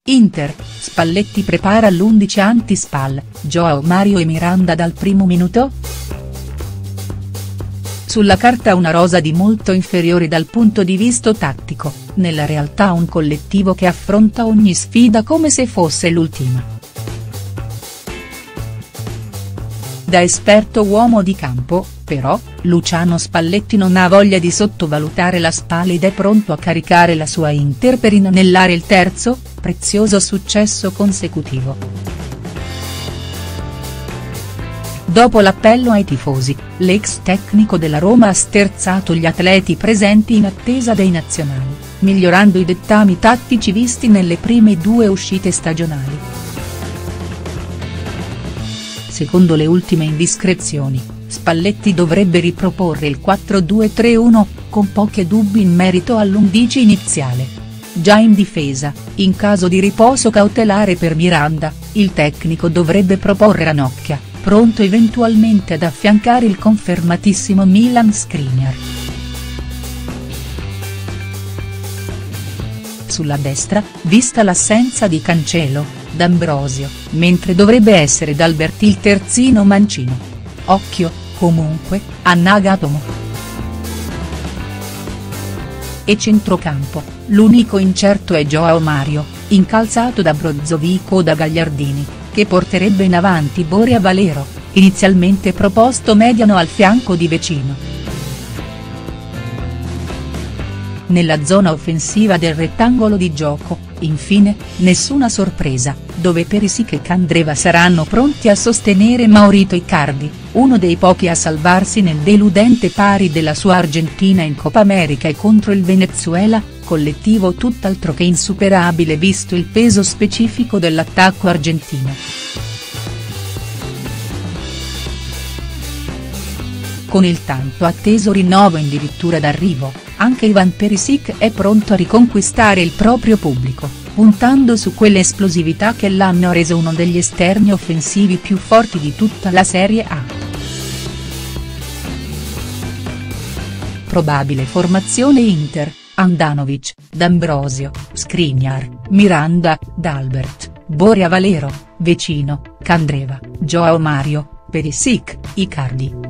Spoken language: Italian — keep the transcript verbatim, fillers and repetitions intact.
Inter, Spalletti prepara l'undici anti-Spal, Joao Mario e Miranda dal primo minuto?. Sulla carta una rosa di molto inferiore dal punto di vista tattico, nella realtà un collettivo che affronta ogni sfida come se fosse l'ultima. Da esperto uomo di campo, però, Luciano Spalletti non ha voglia di sottovalutare la Spal ed è pronto a caricare la sua Inter per inanellare il terzo, prezioso successo consecutivo. Dopo l'appello ai tifosi, l'ex tecnico della Roma ha sterzato gli atleti presenti in attesa dei nazionali, migliorando i dettami tattici visti nelle prime due uscite stagionali. Secondo le ultime indiscrezioni, Spalletti dovrebbe riproporre il quattro due tre uno, con pochi dubbi in merito all'undici iniziale. Già in difesa, in caso di riposo cautelare per Miranda, il tecnico dovrebbe proporre Ranocchia, pronto eventualmente ad affiancare il confermatissimo Milan Skriniar. Sulla destra, vista l'assenza di Cancelo, D'Ambrosio, mentre dovrebbe essere D'Alberti il terzino mancino. Occhio, comunque, a Nagatomo. E centrocampo, l'unico incerto è Joao Mario, incalzato da Brozovic o da Gagliardini, che porterebbe in avanti Borja Valero, inizialmente proposto mediano al fianco di Vecino. Nella zona offensiva del rettangolo di gioco, infine, nessuna sorpresa, dove Perisic e Candreva saranno pronti a sostenere Maurito Icardi, uno dei pochi a salvarsi nel deludente pari della sua Argentina in Coppa America e contro il Venezuela, collettivo tutt'altro che insuperabile visto il peso specifico dell'attacco argentino. Con il tanto atteso rinnovo addirittura d'arrivo, anche Ivan Perisic è pronto a riconquistare il proprio pubblico, puntando su quell'esplosività che l'hanno reso uno degli esterni offensivi più forti di tutta la Serie A. Probabile formazione Inter: Handanovic, D'Ambrosio, Skriniar, Miranda, D'Albert, Borja Valero, Vecino, Candreva, Joao Mario, Perisic, Icardi.